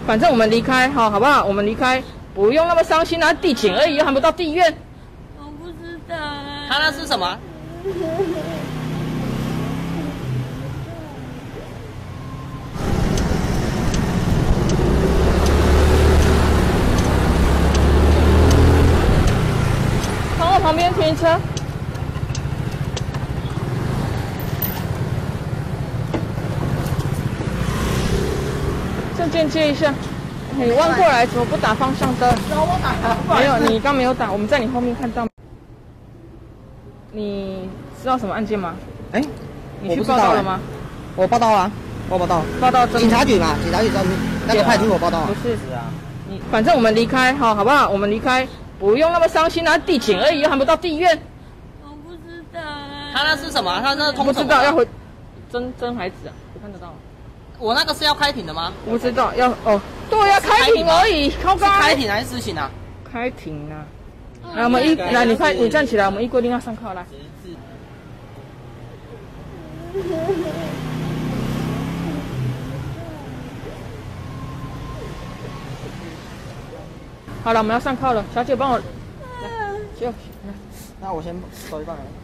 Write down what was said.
反正我们离开，好不好？我们离开，不用那么伤心啊，地检而已，又还不到地院。 我不知道啊。 他那是什么？ 从我旁边停车。证件借一下。你弯过来怎么不打方向灯？ 我打没有，你刚没有打，我们在你后面看到。你知道什么案件吗？ 哎， 你去报道了吗？ 我报道了，我报道。 报道警察局嘛，警察局在那个派出所报道。 不是啊，你反正我们离开，好不好？我们离开，不用那么伤心啊，地检而已，又还不到地院。 我不知道啊。 他那是什么？他那通不知道要回真孩子啊，我看得到。 我那个是要开庭的吗？ 我不知道要哦，对呀，开庭而已，超高。 开庭还是私刑啊？ 开庭啊！来，我们来，你快，你站起来，我们依规定要上课来。好了，我们要上课了，小姐帮我来，就那我先走一半了。